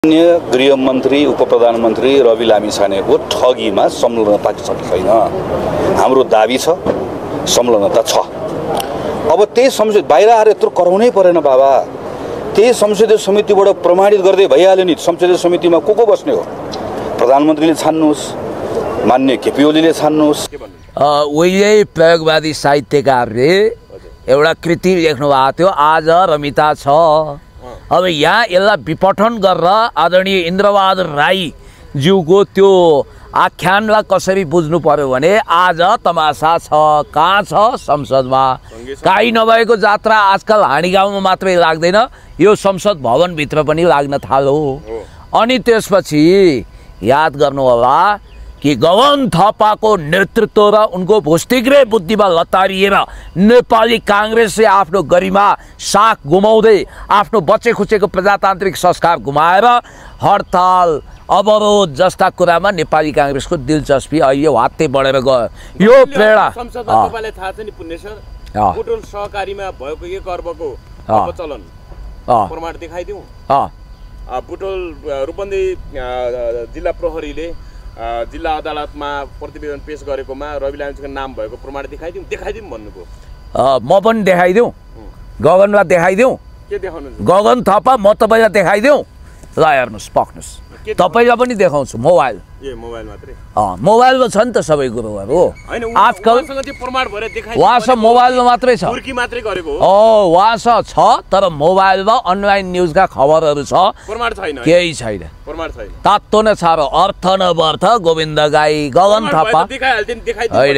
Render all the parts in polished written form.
गृहमन्त्री उपप्रधानमन्त्री रवि लामिछानेको ठगीमा संलग्नता छैन। हाम्रो दाबी छ संलग्नता छ। अब त्यही संसद बाहिर आएर यत्रो कराउनै परेन बाबा। त्यही संसदीय समितिबाट प्रमाणित गर्दै भइहाल्यो नि। संसदीय समितिमा को बस्ने हो? प्रधानमन्त्रीले छान्नुहोस्, मान्य केपी ओलीले छान्नुहोस्। उहिले प्रयोगवादी साहित्यकारले एउटा कृति लेख्नु भएको थियो, आज रमिता छ। अब यहाँ यसलाई विपठन गरेर आदरणीय इन्द्रबहादुर राई ज्यूको त्यो आख्यानलाई कसरी बुझ्नु पर्यो भने आज तमासा छ, कहाँ छ? संसदमा। काहीँ नभएको जात्रा आजकल हाँडी गाउँमा मात्रै लाग्दैन, यो संसद भवनभित्र पनि लाग्न थाल्यो। अनि त्यसपछि याद गर्नु होला कि गगन थापाको नेतृत्व र उनको भुस्तिग्रे बुद्धिमा लतारिएर नेपाली कांग्रेसले आफ्नो गरिमा साख गुमाउँदै आफ्नो बचे खुचेको प्रजातान्त्रिक संस्कार गुमाएर हडताल अवरोध जस्ता कुरामा नेपाली कांग्रेसको दिलचस्पी अहिले हात्ते बढेर गयो। यो प्रेरणा संसदमा तपाईलाई थाहा छ नि पुण्य सर, बुटोल सहकारीमा भएको 1 अर्बको अपचलन प्रमाण देखाइदिउँ। बुटोल रूपन्देही जिल्ला प्रहरीले जिल्ला अदालतमा प्रतिवेदन पेश गरेकोमा रवि लामिछानेको नाम भएको प्रमाण देखाइदिउँ भन्नुभयो। म पनि देखाइदिउँ, गगनलाई देखाइदिउँ। के देखाउनु? गगन थापा म तपाईँलाई देखाइदिउँ। ल हेर्नुहोस्, पक्नुहोस्, तपाईँलाई पनि देखाउँछु। मोबाइल मोबाइल मात्रै? मोबाइलमा छ नि त सबै कुरोहरू। आजकल उहाँसँग मोबाइलमा मात्रै छ, उहाँसँग छ, तर मोबाइलमा अनलाइन न्युजका खबरहरू छ, केही छैन। तातो नै छ। अर्थ नवर्थ गोविन्द गाई गगन थापा होइन।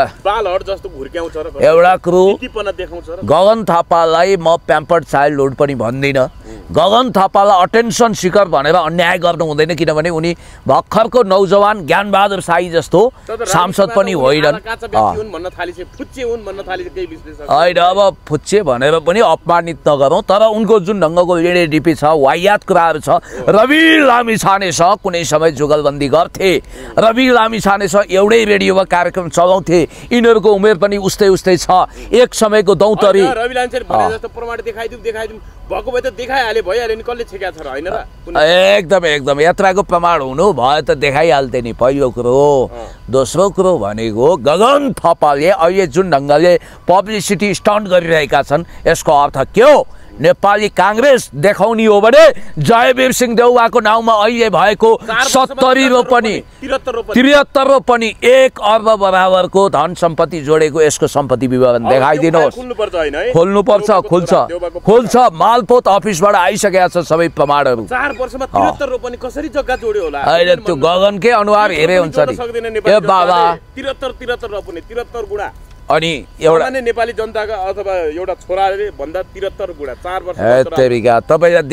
एउटा कुरो, गगन थापालाई म प्याम्पर्ड चाइल्डहुड पनि भन्दिनँ। गगन थापालाई अटेन्सन सिकर भनेर अन्याय गर्नु हुँदैन, किनभने उनी भर्खरको नौजवान ज्ञानबहादुर साई जस्तो सांसद पनि होइनन्। होइन, अब फुच्चे भनेर पनि अपमानित नगरौँ, तर उनको जुन ढङ्गको लिडेडिपी छ, वाहियात कुराहरू छ। रवि लामिछानेसँग कुनै समय जुगलबन्दी गर्थे, रवि लामिछानेसँग एउटै रेडियोमा कार्यक्रम चलाउँथे। यिनीहरूको उमेर पनि उस्तै उस्तै छ। एक समयको दौतरी एकदम एकदम यात्राको प्रमाण हुनु भयो त देखाइहाल्थे नि, पहिलो कुरो। दोस्रो कुरो भनेको गगन थापाले अहिले जुन ढङ्गले पब्लिसिटी स्टन्ट गरिरहेका छन्, यसको अर्थ के हो? नेपाली कांग्रेस देखाउने हो भने जयवीर सिंह देउवाको नाउँमा अहिले भएको 70 रोपनी 73 रोपनी 1 अर्ब बराबरको धन सम्पत्ति जोडेको यसको सम्पत्ति विवरण देखाइदिनुहोस्। खोल्नुपर्छ, खुल्छ। मालपोत अफिसबाट आइसकेका छ सबै प्रमाणहरू। 4 वर्षमा 73 रोपनी कसरी जग्गा जोड्यो होला? अहिले त्यो गगनकै अनुहार हेरे हुन्छ नि। ए बाबा, 73 रोपनी 73 गुणा। अनि एउटा नेपाली जनताका अथवा एउटा छोराले भन्दा 73 गुणा 4 वर्ष। तरिका तपाईलाई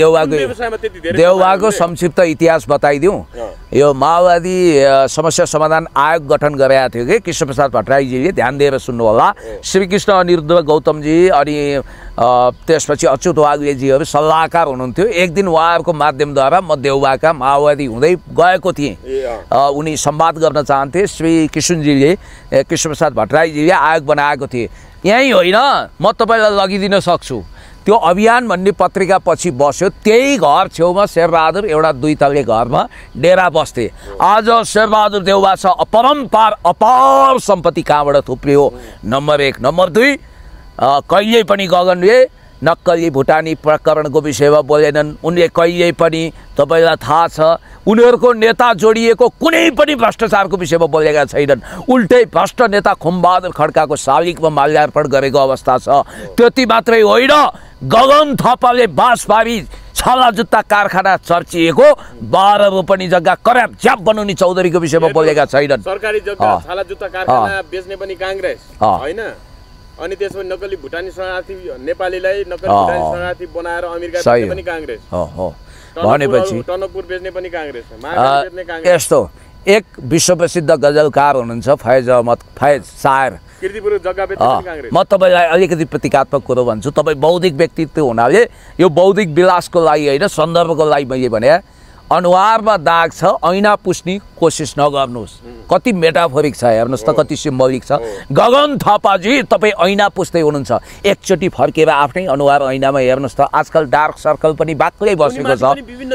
देउवाको संक्षिप्त इतिहास बताइदिउँ। यो माओवादी समस्या समाधान आयोग गठन गरेका थियो कि कृष्णप्रसाद भट्टराईजीले, ध्यान दिएर सुन्नु होला। श्रीकृष्ण अनिरुद्ध गौतमजी अनि त्यसपछि अच्युत वाग्लेजीहरू सल्लाहकार हुनुहुन्थ्यो। एक दिन उहाँहरूको माध्यमद्वारा म देउवाका माओवादी हुँदै गएको थिएँ। उनी संवाद गर्न चाहन्थे। श्री कृष्णप्रसाद भट्टराईजीले आयोग बनाएको थिए। यहीँ होइन, म तपाईँलाई लगिदिन सक्छु। त्यो अभियान भन्ने पत्रिका पछि बस्यो, त्यही घर छेउमा शेरबहादुर एउटा 2 तल्ले घरमा डेरा बस्थे। आज शेरबहादुर देउवा छ, अपरम्पार अपार सम्पत्ति कहाँबाट थुप्रियो? नम्बर 1। नम्बर 2, कहिल्यै पनि गगनले नक्कली भुटानी प्रकरणको विषयमा बोलेनन्। उनले कहिल्यै पनि, तपाईँलाई थाहा छ, उनीहरूको नेता जोडिएको कुनै पनि भ्रष्टाचारको विषयमा बोलेका छैनन्। उल्टै भ्रष्ट नेता खुमबहादुर खड्काको शालिगमा माल्यार्पण गरेको अवस्था छ। त्यति मात्रै होइन, गगन थापाले बाँसबारी छाला जुत्ता कारखाना चर्चिएको 12 रोपनी जग्गा कर्याप झ्याप बनाउने चौधरीको विषयमा बोलेका छैनन्। सरकारी जग्गा छाला जुत्ता कारखाना बेच्ने पनि कांग्रेस होइन। अनि त्यसपछि नक्कली भुटानी शरणार्थी नेपालीलाई नक्कली भुटानी शरणार्थी बनाएर अमेरिका बेच्ने पनि कांग्रेस भनेपछि टनकपुर बेच्ने पनि कांग्रेस, महाकाल बेच्ने कांग्रेस। यस्तो एक विश्वप्रसिद्ध गजलकार हुनुहुन्छ फैज शायर, कीर्तिपुर जग्गा बेच्ने पनि कांग्रेस। म तपाईलाई अलिकति प्रतीकात्मक कुरो भन्छु। तपाईँ बौद्धिक व्यक्तित्व हुनाले यो बौद्धिक विलासको लागि होइन, सन्दर्भको लागि मैले भने अनुहारमा दाग छ, ऐना पुस्ने कोसिस नगर्नुहोस्। कति मेटाफोरिक छ हेर्नुहोस् त, कति सिम्बोलिक छ। गगन थापाजी तपाईँ ऐना पुस्दै हुनुहुन्छ, एकचोटि फर्केर आफ्नै अनुहार ऐनामा हेर्नुहोस् त। आजकल डार्क सर्कल पनि बाक्लै बसेको छ।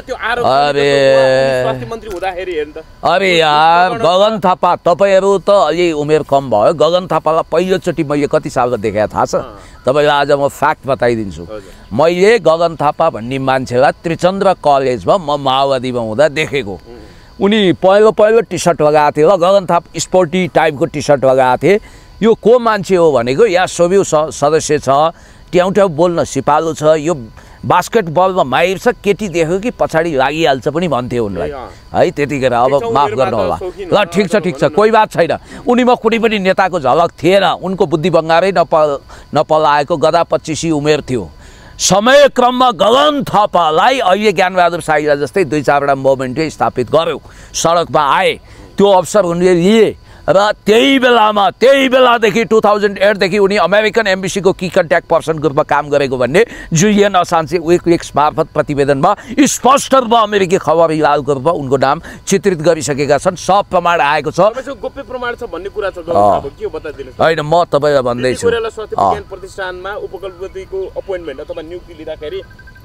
अरे यार गगन थापा, तपाईँहरू त अलि उमेर कम भयो। गगन थापालाई पहिलोचोटि मैले कति सालमा देखेँ थाहा छ तपाईँलाई? आज म फ्याक्ट बताइदिन्छु। मैले गगन थापा भन्ने मान्छेलाई त्रिचन्द्र कलेजमा म माओवादीमा हुँदा देखेको। उनी पहिलो टी सर्ट लगाएको थियो ल, गगन थापा स्पोर्टी टाइपको टी सर्ट लगाएको थिए। यो को मान्छे हो भनेको, यहाँ सोभि सदस्य छ, ट्याउ ट्याउ बोल्न सिपालु छ, यो बास्केटबलमा माहिर छ, केटी देख्यो कि पछाडि लागिहाल्छ पनि भन्थे उनलाई है त्यतिखेर। अब माफ गर्नु होला ल, ठिक छ, कोही बात छैन। उनीमा कुनै पनि नेताको झलक थिएन। उनको बुद्धि बङ्गारै नपलाएको गदा 25 उमेर थियो। समय क्रममा गगन थापालाई अहिले ज्ञानबहादुर साइला जस्तै 2-4वटा मुभमेन्टले स्थापित गर्यो, सडकमा आए, त्यो अवसर उनले लिए। र त्यही बेलादेखि 2008देखि उनी अमेरिकन एम्बेसीको की कन्ट्याक्ट पर्सन ग्रुपमा काम गरेको भन्ने जुलियन असान्जे विकिलिक्स मार्फत प्रतिवेदनमा स्पष्ट रूपमा अमेरिकी खबर हिलाल ग्रुपमा उनको नाम चित्रित गरिसकेका छन्। सब प्रमाण आएको छ। गोप्य प्रमाण छ भन्ने कुरा छ, के हो बताइदिनुस्? हैन, म तपाईलाई भन्दैछु, स्वास्थ्य विज्ञान प्रतिष्ठानमा उपकुलपतिको अपॉइन्टमेन्ट अथवा नियुक्ति लिँदाखेरि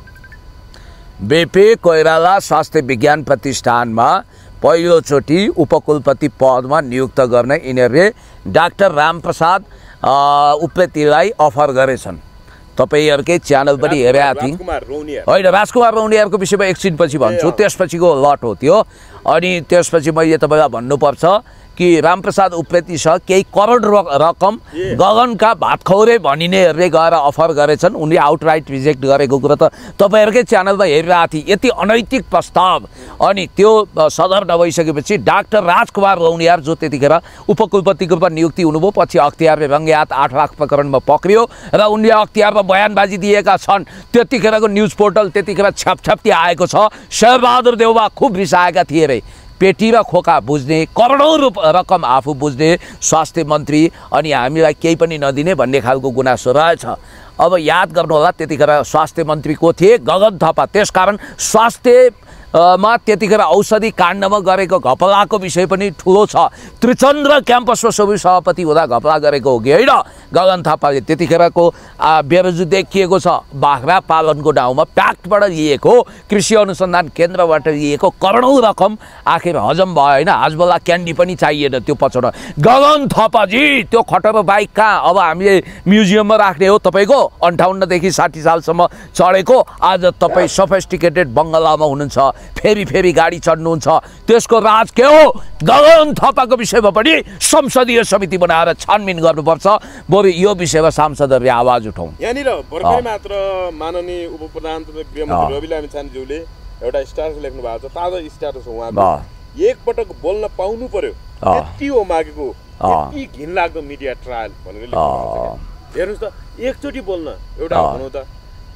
BP कोइराला स्वास्थ्य विज्ञान प्रतिष्ठानमा पहिलोचोटि उपकुलपति पदमा नियुक्त गर्न यिनीहरूले डाक्टर रामप्रसाद उप्रेतीलाई अफर गरेछन्। तपाईँहरूकै च्यानल पनि हेरेका थिएँ होइन, राजकुमार रौनियारको विषयमा एकछिनपछि भन्छु, त्यसपछिको लट हो त्यो। अनि त्यसपछि मैले तपाईँलाई भन्नुपर्छ कि रामप्रसाद उप्रेतीसँग केही करोड रकम गगनका भातखौरे भनिनेहरूले गएर अफर गरेछन्। उनले आउटराइट रिजेक्ट गरेको कुरा त तपाईँहरूकै च्यानलमा हेरिरहेको थिएँ। यति अनैतिक प्रस्ताव। अनि त्यो सदर नभइसकेपछि डाक्टर राजकुमार रौनियार जो त्यतिखेर उपकुलपतिको रूपमा नियुक्ति हुनुभयो, पछि अख्तियारले रङ्गे हात 8 लाख प्रकरणमा पक्रियो र उनले अख्तियारमा बयानबाजी दिएका छन्। त्यतिखेरको न्युज पोर्टल त्यतिखेर छ्यापछ्याप्ती आएको छ। शेरबहादुर देउवा खुब रिसाएका थिए रे। पेटी र खोका बुझ्ने, करोडौँ रकम आफू बुझ्ने स्वास्थ्य मन्त्री, अनि हामीलाई केही पनि नदिने भन्ने खालको गुनासो रहेछ। अब याद गर्नु होला, त्यतिखेर स्वास्थ्य मन्त्री को थिए? गगन थापा। त्यसकारण स्वास्थ्यमा त्यतिखेर औषधि काण्डमा गरेको घपलाको विषय पनि ठुलो छ। त्रिचन्द्र क्याम्पसमा सबै सभापति हुँदा घपला गरेको हो कि होइन गगन थापाले? त्यतिखेरको बेरोजु देखिएको छ। बाख्रा पालनको नाउँमा प्याक्टबाट लिएको, कृषि अनुसन्धान केन्द्रबाट लिएको करोडौँ रकम आखिर हजम भयो होइन? हाजबला क्यान्डी पनि चाहिएन त्यो पछाउन। गगन थापाजी त्यो खटर बाइक कहाँ अब हामीले म्युजियममा राख्ने हो? तपाईँको 58 देखि 60 सालसम्म चढेको, आज तपाईँ सोफिस्टिकेटेड बङ्गलामा हुनुहुन्छ, फेरि गाडी चढ्नुहुन्छ। त्यसको राज के हो? गगन थापाको विषयमा पनि संसदीय समिति बनाएर छानबिन गर्नुपर्छ। बरु यो विषयमा सांसदहरूले आवाज उठाउँ। यहाँनिर भर्खरै मात्र माननीय उपप्रधान तथा गृहमन्त्री रवि लामिछानेज्यूले एउटा स्ट्याटस लेख्नु भएको छ, ताजा स्ट्याटस हो उहाँको। एकपटक बोल्न पाउनु पर्यो, त्यति हो मागेको। यति घिनलाग्दो मिडिया ट्रायल भनेर लेख्नु भएको छ। हेर्नुहोस् त, एकचोटि बोल्न एउटा भनौँ त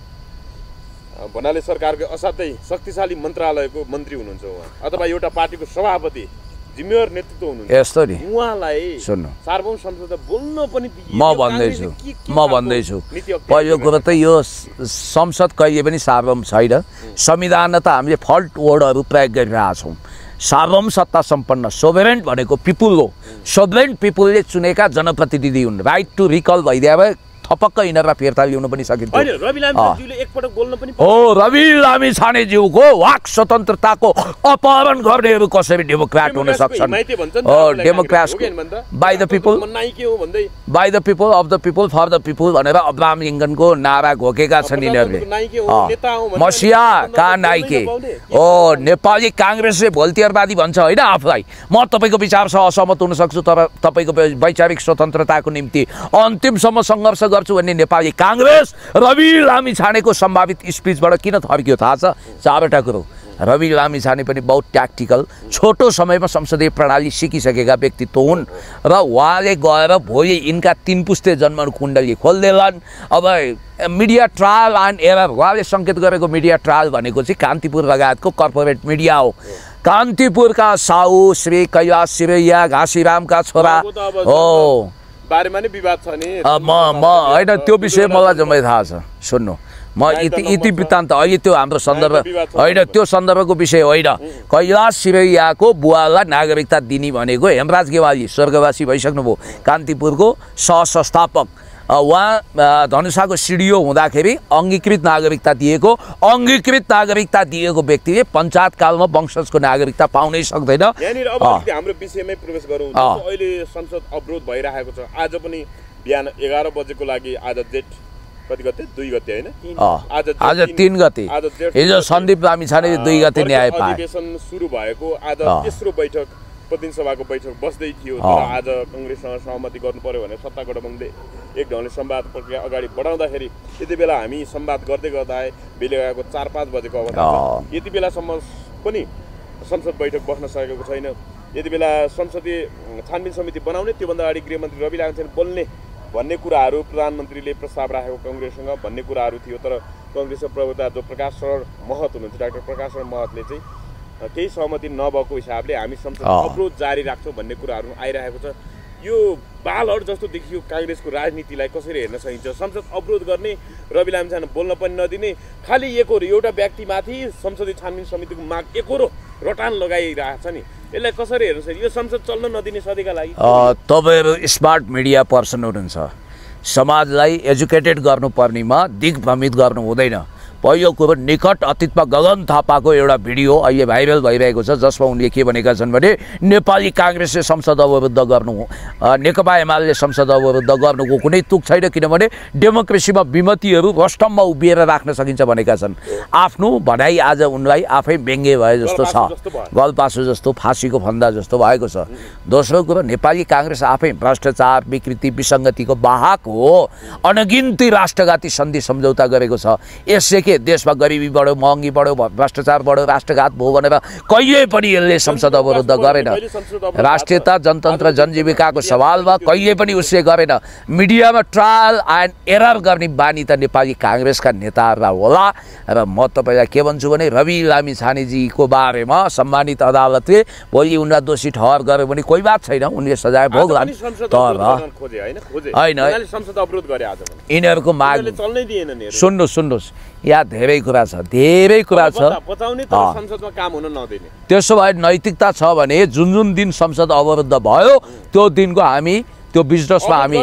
भन्नाले सरकारको असाध्यै शक्तिशाली मन्त्रालयको मन्त्री हुनुहुन्छ उहाँ, अथवा एउटा पार्टीको सभापति, जिम्मेवार नेतृत्व हुनुहुन्छ। यस्तो नि उहाँलाई सुन्नु, सार्वभौम संसदमा बोल्न पनि म भन्दैछु पहिलो कुरो त यो संसद कहिले पनि सार्वभौम छैन। संविधानमा त हामीले फल्ट वर्डहरू प्रयोग गरिरहेका छौँ। सार्वभौम सत्ता सम्पन्न सोभरेन्ट भनेको पिपुल हो। सोभरेन्ट पिपुलले चुनेका जनप्रतिनिधि हुन्। राइट टु रिकल भइदिए भए थपक्क यिनीहरूलाई फिर्ता ल्याउन पनि सकिन्छ। हो, रवि लामिछानेज्यूको वाक स्वतन्त्रताको अपहरण गर्नेहरू कसरी डेमोक्रेट हुन सक्छन्? Democrat by the people, by the people, of the people, for the people भनेर अब्राहम लिङ्कनको नारा घोकेका छन् यिनीहरूले। मसिया कहाँ नाइके हो? नेपाली काङ्ग्रेसले भोल्टियरवादी भन्छ होइन आफूलाई। म तपाईँको विचारसँग असहमत हुन सक्छु, तर तपाईँको वैचारिक स्वतन्त्रताको निम्ति अन्तिमसम्म सङ्घर्ष गर्छु भन्ने नेपाली काङ्ग्रेस रवि लामिछानेको सम्भावित स्पिचबाट किन थर्कियो थाहा छ? 4वटा कुरो। रवि लामिछाने पनि बहुत ट्याक्टिकल, छोटो समयमा संसदीय प्रणाली सिकिसकेका व्यक्तित्व हुन् र उहाँले गएर भोलि यिनका 3 पुस्ते जन्म कुण्डली खोलिदेलान्। अब मिडिया ट्रायल एन्ड एरर, उहाँले सङ्केत गरेको मिडिया ट्रायल भनेको चाहिँ कान्तिपुर लगायतको कर्पोरेट मिडिया हो। कान्तिपुरका साहु श्री कैलाश सिरैया घाँसीरामका छोरा हो। बारेमा नै विवाद छ नि। म होइन त्यो विषय मलाई जम्मै थाहा छ। सुन्नु, म इतिवृत्तान्त अहिले त्यो हाम्रो सन्दर्भ होइन, त्यो सन्दर्भको विषय होइन। कैलाश सिरैयाको बुवालाई नागरिकता दिने भनेको हेमराज गेवाली स्वर्गवासी भइसक्नुभयो, कान्तिपुरको सहसंस्थापक। उहाँ धनुषाको सिडिओ हुँदाखेरि अङ्गीकृत नागरिकता दिएको व्यक्तिले पञ्चायतकालमा वंशजको नागरिकता पाउनै सक्दैन। यहाँनिर अब हाम्रो विषयमै प्रवेश गरौँ। अहिले संसद अवरोध भइरहेको छ। आज पनि बिहान 11 बजेको लागि आज जेठ कति गते 2 गते हैन, आज 3 गते, हिजो सन्दीप लामिछाने 2 गते न्याय पाए। अधिवेशन सुरु भएको आज तेस्रो बैठक प्रतिनिधि सभाको बैठक बस्दै थियो। तर आज कांग्रेससँग सहमति गर्नु पर्यो भने सत्ता गठबन्धनले एक ढङ्गले संवाद प्रक्रिया अगाडि बढाउँदाखेरि यति बेला हामी संवाद गर्दै गर्दा बेलुकाको 4-5 बजेको अवस्था छ। यति बेलासम्म पनि संसद बैठक बस्न सकेको छैन। यति बेला संसदीय छानबिन समिति बनाउने, त्योभन्दा अगाडि गृहमन्त्री रवि लामिछाने बोल्ने भन्ने कुराहरू प्रधानमन्त्रीले प्रस्ताव राखेको कांग्रेससँग भन्ने कुराहरू थियो। तर कांग्रेसको प्रवक्ता जो प्रकाश शरण महत हुनुहुन्छ, डाक्टर प्रकाश शरण महतले चाहिँ केही सहमति नभएको हिसाबले हामी संसद अवरोध जारी राख्छौँ भन्ने कुराहरू आइरहेको छ। यो बालहट जस्तो देखियो कांग्रेसको राजनीतिलाई कसरी हेर्न सकिन्छ? संसद अवरोध गर्ने, रवि लामिछाने बोल्न पनि नदिने, खालि एकहोरो एउटा व्यक्तिमाथि संसदीय छानबिन समितिको माग एकहोरो रटान लगाइरहेछ नि, यसलाई कसरी हेर्न सकिन्छ? यो संसद चल्न नदिने सधैँका लागि तपाईँहरू स्मार्ट मिडिया पर्सन हुनुहुन्छ, समाजलाई एजुकेटेड गर्नुपर्नेमा दिग्भ्रमित गर्नु हुँदैन। पहिलो कुरो, निकट अतीतमा गगन थापाको एउटा भिडियो अहिले भाइरल भइरहेको छ, जसमा उनले के भनेका छन् भने नेपाली कांग्रेसले संसद अवरुद्ध गर्नु, नेकपा एमाले संसद अवरुद्ध गर्नुको कुनै तुक छैन, किनभने डेमोक्रेसीमा विमतिहरू रस्टममा उभिएर राख्न सकिन्छ भनेका छन्। आफ्नो भनाइ आज उनलाई आफै व्यङ्ग्य भए जस्तो छ, गलपासो जस्तो, फाँसीको फन्दा जस्तो भएको छ। दोस्रो कुरो, नेपाली कांग्रेस आफै भ्रष्टाचार, विकृति, विसङ्गतिको वाहक हो, अनगिन्ती राष्ट्रघाती सन्धि सम्झौता गरेको छ। यसले के देशमा गरिबी बढ्यो, महँगी बढ्यो, भ्रष्टाचार बढ्यो, राष्ट्रघात भयो भनेर कहिले पनि यसले संसद अवरुद्ध गरेन। राष्ट्रियता, जनतन्त्र, जनजीविकाको सवालमा कहिले पनि उसले गरेन। मिडियामा ट्रायल एन्ड एरर गर्ने बानी त नेपाली कांग्रेसका नेताहरूलाई होला। र म तपाईँलाई के भन्छु भने रवि लामिछानेजीको बारेमा सम्मानित अदालतले भोलि उनलाई दोषी ठहर गर्यो भने कोही बात छैन, उनले सजाय भोग्लान्। तर होइन, यिनीहरूको माग सुन्नुहोस्, यहाँ धेरै कुरा छ, त्यसो भए नैतिकता छ भने जुन दिन संसद अवरुद्ध भयो त्यो दिनको हामी त्यो बिजनेसमा हामी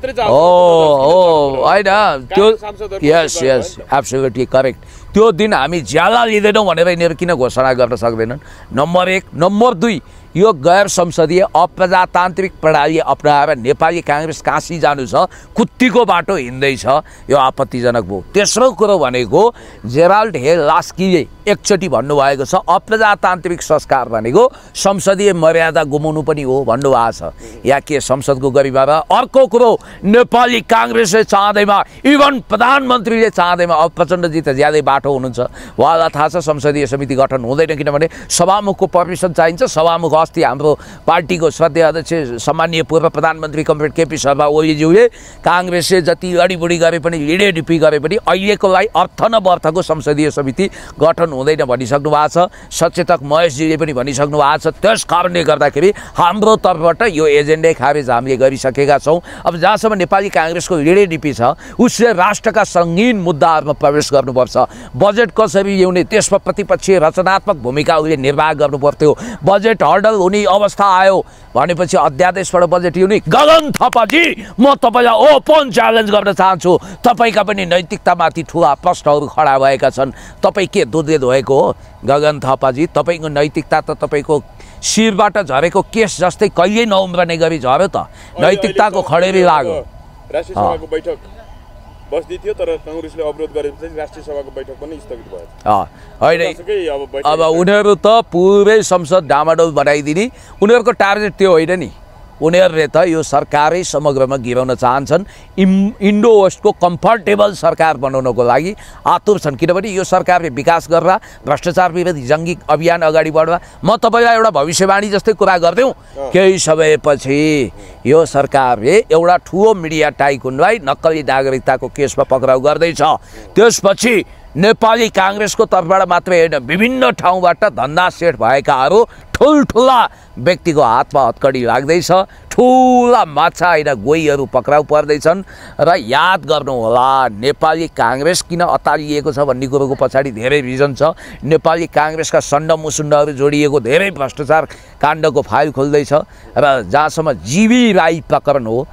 होइन त्यो यस एब्सोल्युटली करेक्ट, त्यो दिन हामी ज्याला लिँदैनौँ भनेर यिनीहरू किन घोषणा गर्न सक्दैनन्? नम्बर 1। नम्बर 2, यो गैर संसदीय अप्रजातान्त्रिक प्रणाली अपनाएर नेपाली कांग्रेस काशी जानु छ, कुत्तीको बाटो हिँड्दैछ, यो आपत्तिजनक भयो। तेस्रो कुरो भनेको जेराल्ड हेल लास्कीले एकचोटि भन्नुभएको छ, अप्रजातान्त्रिक संस्कार भनेको संसदीय मर्यादा गुमाउनु पनि हो भन्नुभएको छ। या के संसदको गरिमा र अर्को कुरो, नेपाली कांग्रेसले चाहँदैमा, इभन प्रधानमन्त्रीले चाहँदैमा, अब प्रचण्डजी त ज्यादै बाटो हुनुहुन्छ, उहाँलाई थाहा छ संसदीय समिति गठन हुँदैन, किनभने सभामुखको पर्मिसन चाहिन्छ। सभामुख अस्ति हाम्रो पार्टीको श्रद्धेय अध्यक्ष सम्माननीय पूर्व प्रधानमन्त्री कमरेड केपी शर्मा ओलीज्यूले कांग्रेसले जति अडिबुडी गरे पनि, लिडेडिपी गरे पनि अहिलेको लागि अर्थ नवर्थको संसदीय समिति गठन हुँदैन भनिसक्नु भएको छ। सचेतक महेशजीले पनि भनिसक्नु भएको छ। त्यस कारणले गर्दाखेरि हाम्रो तर्फबाट यो एजेन्डै खारेज हामीले गरिसकेका छौँ। अब जहाँसम्म नेपाली कांग्रेसको लिडेडिपी छ, उसले राष्ट्रका सङ्गीन मुद्दाहरूमा प्रवेश गर्नुपर्छ। बजेट कसरी ल्याउने, त्यसमा प्रतिपक्षीय रचनात्मक भूमिका उसले निर्वाह गर्नुपर्थ्यो। बजेट हर्डल हुने अवस्था आयो भनेपछि अध्यादेशबाट बजेट ल्याउने। गगन थापाजी, म तपाईँलाई ओपन च्यालेन्ज गर्न चाहन्छु, तपाईँका पनि नैतिकतामाथि ठुला प्रश्नहरू खडा भएका छन्। तपाईँ के दुधले धोएको हो गगन थापाजी? तपाईँको नैतिकता त तपाईँको शिरबाट झरेको केस जस्तै कहिल्यै नउम्रने गरी झर्यो त, नैतिकताको खडेरी लाग्यो। राष्ट्रिय सभाको बैठक बस्दै थियो, तर कांग्रेसले अवरोध गरेपछि राष्ट्रिय सभाको बैठक पनि स्थगित भयो। अब उनीहरू त पुरै संसद डामाडोल बनाइदिने, उनीहरूको टार्गेट त्यो होइन नि। उनीहरूले त यो सरकारै समग्रमा गिराउन चाहन्छन्। इन्डो वेस्टको कम्फर्टेबल सरकार बनाउनको लागि आतुर छन्, किनभने यो सरकारले विकास गरेर भ्रष्टाचार विरोधी जङ्गी अभियान अगाडि बढ्दा म तपाईँलाई एउटा भविष्यवाणी जस्तै कुरा गरिदेऊ, केही समयपछि यो सरकारले एउटा ठुलो मिडिया टाइकुनलाई नक्कली नागरिकताको केसमा पक्राउ गर्दैछ। त्यसपछि नेपाली काङ्ग्रेसको तर्फबाट मात्रै होइन विभिन्न ठाउँबाट धन्दा सेट भएकाहरू ठुल्ठुला व्यक्तिको हातमा हतकडी लाग्दैछ, ठुला माछा होइन गोहीहरू पक्राउ पर्दैछन्। र याद गर्नुहोला नेपाली काङ्ग्रेस किन अतालिएको छ भन्ने कुरोको पछाडि धेरै रिजन छ। नेपाली काङ्ग्रेसका सण्ड मुसुण्डहरू जोडिएको धेरै भ्रष्टाचार काण्डको फाइल खोल्दैछ र जहाँसम्म जीवी राई प्रकरण हो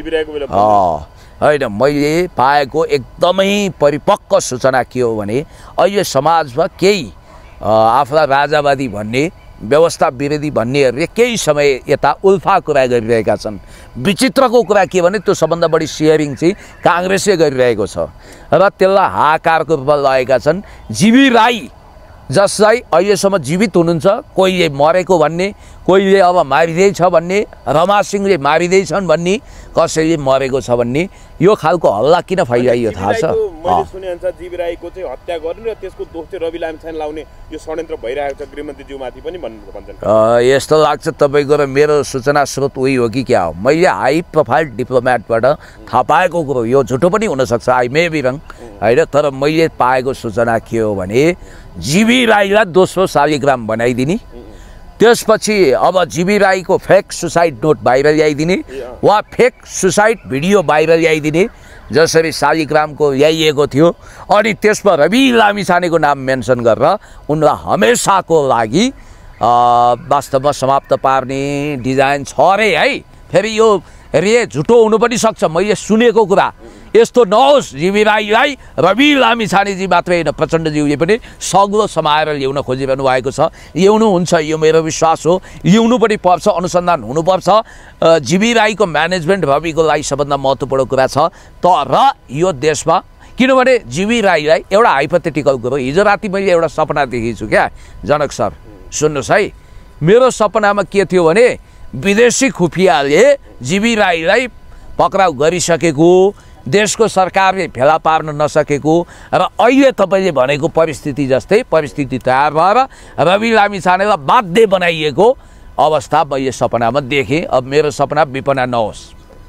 होइन, मैले पाएको एकदमै परिपक्व सूचना के हो भने अहिले समाजमा केही आफूलाई राजावादी भन्ने व्यवस्था विरोधी भन्नेहरूले केही समय यता उल्फा कुरा गरिरहेका छन्। विचित्रको कुरा के भने त्यो सबभन्दा बढी सेयरिङ चाहिँ काङ्ग्रेसले गरिरहेको छ र त्यसलाई हाहाकारको रूपमा लगेका छन्। जीवी राई जसलाई अहिलेसम्म जीवित हुनुहुन्छ, कोहीले मरेको भन्ने, कोहीले अब मारिँदैछ भन्ने, रमा सिंहले मारिँदैछन् भन्ने, कसैले मरेको छ भन्ने, यो खालको हल्ला किन फैलाइयो थाहा छ? मैले सुने अनुसार जीवी राईको चाहिँ हत्या गर्ने र त्यसको दोष चाहिँ रवि लामिछाने लाउने यो षड्यन्त्र भइरहेको छ गृहमन्त्रीज्यूमाथि पनि भन्छन्। यस्तो लाग्छ तपाईँको र मेरो सूचना स्रोत उही हो कि क्या हो? मैले हाई प्रोफाइल डिप्लोमेटबाट थाहा पाएको कुरो, यो झुटो पनि हुनसक्छ, आई मे बी रङ होइन, तर मैले पाएको सूचना के हो भने जीवी राईलाई दोस्रो शालिग्राम बनाइदिने, त्यसपछि अब जीवी राईको फेक सुसाइड नोट बाहिर ल्याइदिने वा फेक सुसाइड भिडियो बाहिर ल्याइदिने जसरी शालिग्रामको ल्याइएको थियो, अनि त्यसमा रवि लामिछानेको नाम मेन्सन गरेर उनलाई हमेसाको लागि वास्तवमा समाप्त पार्ने डिजाइन छ रे है। फेरि यो रे झुटो हुनु पनि सक्छ, मैले सुनेको कुरा यस्तो नहोस्। जीवी राईलाई रवि लामिछानेजी मात्रै होइन प्रचण्डज्यूले पनि सग्लो समाएर ल्याउन खोजिरहनु भएको छ। ल्याउनु हुन्छ, यो मेरो विश्वास हो, ल्याउनु पनि पर्छ, अनुसन्धान हुनुपर्छ। जीवी राईको म्यानेजमेन्ट रविको लागि सबभन्दा महत्त्वपूर्ण कुरा छ। तर यो देशमा किनभने जीवी राईलाई एउटा हाइपोथेटिकल कुरो, हिजो राति मैले एउटा सपना देखेको छु क्या जनक सर, सुन्नुहोस् है। मेरो सपनामा के थियो भने विदेशी खुफियाले जीवी राईलाई पक्राउ गरिसकेको, देशको सरकारले फेला पार्न नसकेको र अहिले तपाईँले भनेको परिस्थिति जस्तै परिस्थिति तयार भएर रवि लामिछानेलाई बाध्य बनाइएको अवस्था मैले सपनामा देखेँ। अब मेरो सपना विपना नहोस्।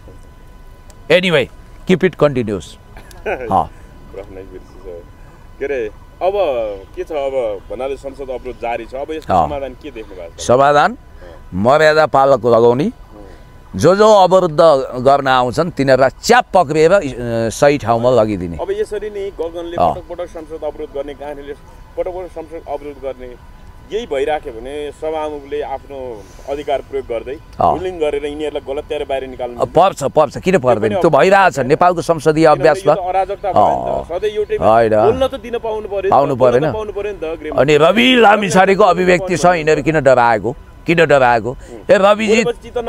Anyway keep it continues. के अरे अब के छ, अब भन्नाले संसद अवरोध जारी छ, अब यसको समाधान के देख्नु भएको छ? समाधान मर्यादा पालक लगाउने, जो अवरुद्ध गर्न आउँछन् तिनीहरूलाई च्याप पक्रिएर सही ठाउँमा लगिदिने। अब यसरी नै गगनले पटक पटक संसद अवरोध गर्ने, गान्धीले पटक पटक संसद अवरोध गर्ने, यही भइराख्यो भने सभामुखले आफ्नो अधिकार प्रयोग गर्दै रुलिङ गरेर यिनीहरूलाई गलत तयार बाहिर निकाल्नु पर्छ। किन पर्दैन? त्यो भइरहेछ नेपालको संसदीय अभ्यासमा। बोल्न त दिन पाउनु परेन नि त। अनि रवि लामिछानेको अभिव्यक्ति छ, यिनीहरू किन डराएको? ए रविजी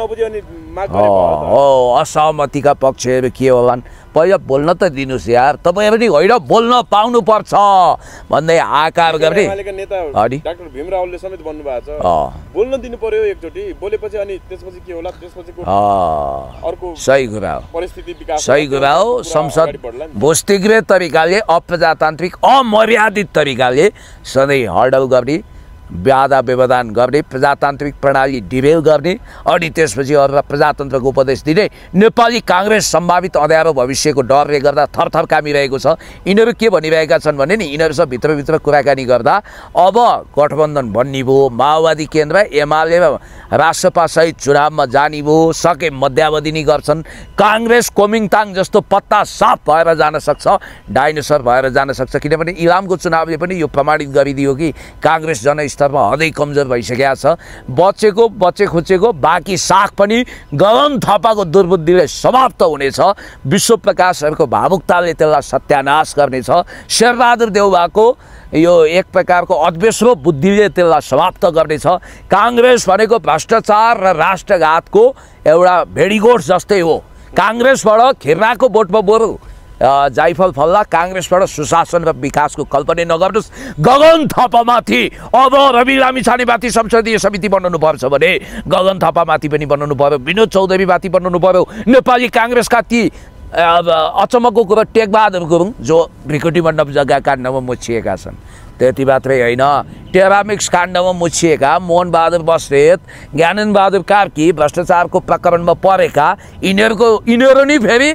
असहमतिका पक्षहरू के होलान्, पहिला बोल्न त दिनुहोस् यार, तपाईँ पनि होइन बोल्न पाउनु पर्छ भन्दै आकार गर्ने। डाक्टर भीमरावले समेत भन्नुभएको छ बोल्न दिनु पर्यो एकचोटि, बोलेपछि अनि त्यसपछि के होला, त्यसपछि अर्को सही कुरा हो, परिस्थिति विकास सही कुरा हो। संसद भूस्थिग्रे तरिकाले, अप्रजातान्त्रिक अमर्यादित तरिकाले सधैँ हडल गर्ने, बाधा व्यवधान गर्ने, प्रजातान्त्रिक प्रणाली डिरेल गर्ने, अनि त्यसपछि अरूलाई प्रजातन्त्रको उपदेश दिने। नेपाली काङ्ग्रेस सम्भावित अँध्यारो भविष्यको डरले गर्दा थरथर कामिरहेको छ। यिनीहरू के भनिरहेका छन् भने नि, यिनीहरूसँग भित्रभित्र कुराकानी गर्दा अब गठबन्धन बन्ने भयो, माओवादी केन्द्र एमाले राष्ट्रपासहित चुनावमा जाने भयो, सके मध्यावधि नै गर्छन्। काङ्ग्रेस कोमिङताङ जस्तो पत्ता साफ भएर जान सक्छ, डाइनोसर भएर जान सक्छ, किनभने इलामको चुनावले पनि यो प्रमाणित गरिदियो कि काङ्ग्रेस जनस्तरमा हदै कमजोर भइसकेको छ। बचे खुचेको बाँकी साख पनि गगन थापाको दुर्बुद्धिले समाप्त हुनेछ। विश्व प्रकाशहरूको भावुकताले त्यसलाई सत्यानाश गर्नेछ। शेरबहादुर देउवाको यो एक प्रकारको अद्वेष्रो बुद्धिले त्यसलाई समाप्त गर्नेछ। काङ्ग्रेस भनेको भ्रष्टाचार र राष्ट्रघातको एउटा भेडीगोठ जस्तै हो। काङ्ग्रेसबाट खिर्राको बोटमा बरु जाइफल फल्ला, काङ्ग्रेसबाट सुशासन र विकासको कल्पना नगर्नुहोस्। गगन थापामाथि अब रवि लामिछानेमाथि संसदीय समिति बनाउनु पर्छ भने गगन थापामाथि पनि बनाउनु पर्यो, विनोद चौधरीमाथि बनाउनु पर्यो। नेपाली काङ्ग्रेसका ती अचम्मको कुरो टेकबहादुर गुरुङ जो भ्रिकुटी मण्डप जग्गा काण्डमा मुछिएका छन्, त्यति मात्रै होइन, टेरामिक्स काण्डमा मुछिएका मोहनबहादुर बस्नेत, ज्ञानेन्द्र बहादुर कार्की भ्रष्टाचारको प्रकरणमा परेका, यिनीहरू नि फेरि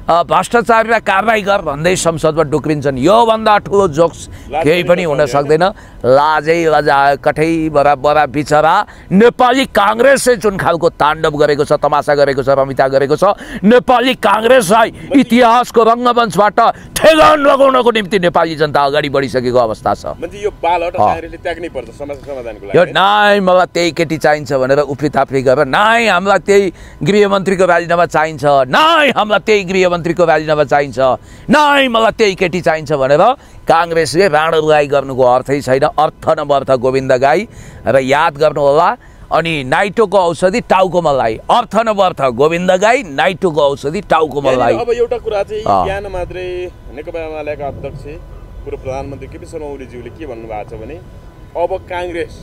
भ्रष्टाचारीलाई कारबाही गर भन्दै संसदमा डुक्रिन्छन्। योभन्दा ठुलो जोक्स केही पनि हुन सक्दैन। लाजै लजायो कठै बरा बिचरा नेपाली काङ्ग्रेसले जुन खालको ताण्डव गरेको छ, तमासा गरेको छ, रमिता गरेको छ, नेपाली काङ्ग्रेसलाई इतिहासको रङ्गमञ्चबाट ठेगान लगाउनको निम्ति नेपाली जनता अगाडि बढिसकेको अवस्था छ। यो बालहट काङ्ग्रेसले त्याग्नै पर्छ समस्या समाधानको लागि। यो नाइ मलाई त्यही केटी चाहिन्छ भनेर उफ्रीताफ्री गरेर, नाइ हामीलाई त्यही गृहमन्त्रीको राजीनामा चाहिन्छ, नाइ हामीलाई त्यही गृहमन्त्रीको राजीनामा चाहिन्छ, नाइ मलाई त्यही केटी चाहिन्छ भनेर काङ्ग्रेसले राणा रुगाई गर्नुको अर्थै छैन। अर्थ नवर्थ गोविन्द गाई र याद गर्नुहोला। अनि नाइटोको औषधि टाउकोमा लाई, अर्थ नवर्थ गोविन्द गाई, नाइटोको औषधि टाउकोमा लाई। अब एउटा कुरा चाहिँ बिहान मात्रै नेकपा एमालेका अध्यक्ष पूर्व प्रधानमन्त्री केपी शर्मा ओलीज्यूले के भन्नुभएको छ भने अब काङ्ग्रेस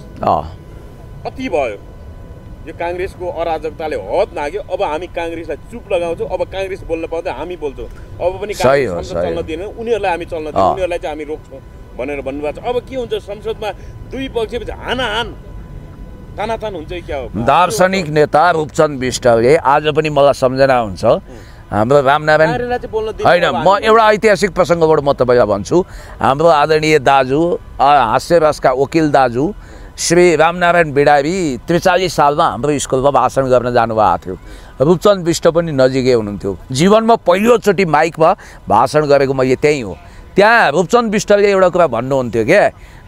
अति भयो, यो काङ्ग्रेसको अराजकताले हद नाग्यो, अब हामी काङ्ग्रेसलाई चुप लगाउँछौँ, अब काङ्ग्रेस बोल्न पाउँदा हामी बोल्छौँ, अब पनि काङ्ग्रेस चल्न दिएन, उनीहरूलाई हामी चल्न दिन्छौँ, उनीहरूलाई चाहिँ हामी रोक्छौँ भनेर भन्नुभएको छ। अब के हुन्छ संसदमा दुई पक्षपछि हानाहान तानातान हुन्छ क्या हो। दार्शनिक नेता रूपचन्द बिष्टले आज पनि मलाई सम्झना हुन्छ हाम्रो रामनारायण, होइन म एउटा ऐतिहासिक प्रसङ्गबाट म तपाईँलाई भन्छु। हाम्रो आदरणीय दाजु हास्यरसका वकिल दाजु श्री रामनारायण बिडारी 43 सालमा हाम्रो स्कुलमा भाषण गर्न जानुभएको थियो। रूपचन्द बिष्ट पनि नजिकै हुनुहुन्थ्यो। जीवनमा पहिलोचोटि माइकमा भाषण गरेको मैले त्यहीँ हो। त्यहाँ रूपचन्द बिष्टले एउटा कुरा भन्नुहुन्थ्यो के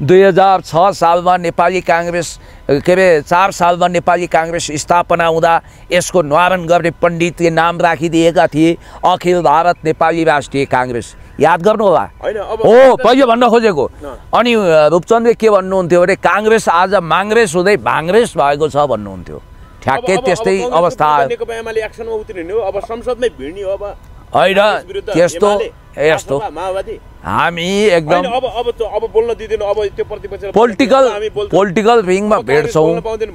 2006 सालमा नेपाली काङ्ग्रेस के अरे 4 सालमा नेपाली काङ्ग्रेस स्थापना हुँदा यसको न्वारण गर्ने पण्डितले नाम राखिदिएका थिए अखिल भारत नेपाली राष्ट्रिय काङ्ग्रेस। याद गर्नु होला हो पहिले भन्न खोजेको। अनि रूपचन्दले के भन्नुहुन्थ्यो भने काङ्ग्रेस आज माङ्ग्रेस हुँदै भाङ्ग्रेस भएको छ भन्नुहुन्थ्यो। ठ्याक्कै त्यस्तै अवस्था आयो। अब संसदमै भिड्ने हो। अब होइन त्यस्तो यस्तो हामी एकदम अब बोल्न दिँदैन। अब त्यो प्रतिपक्ष पोलिटिकल रिङमा भेट्छौँ,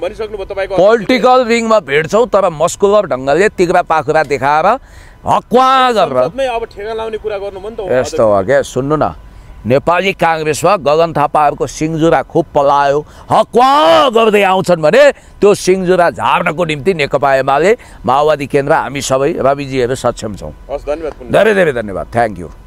पोलिटिकल रिङमा भेट्छौँ, तर मस्कुलर ढङ्गले तिग्रा पाखुरा देखाएर हक्वा गरेर अब ठेगा लाउने कुरा गर्नु मन त यस्तो हो क्या। सुन्नु न, नेपाली काङ्ग्रेसमा गगन थापाहरूको सिङ्जुरा खुब पलायो, हक्वा गर्दै आउँछन् भने त्यो सिङ्जुरा झार्नको निम्ति नेकपा एमाले माओवादी केन्द्र हामी सबै रविजीहरू सक्षम छौँ। धन्यवाद, धेरै धेरै धन्यवाद, थ्याङ्क यू।